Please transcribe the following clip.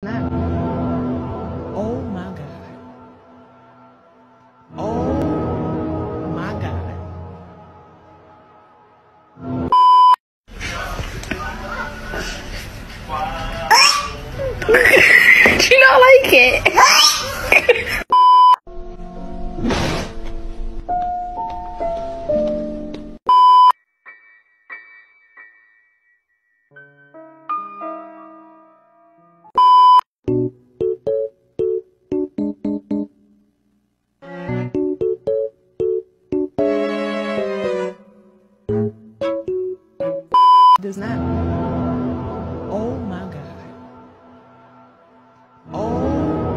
that? Oh my God. Oh my God. Do you not like it? Does not. Oh my God. Oh.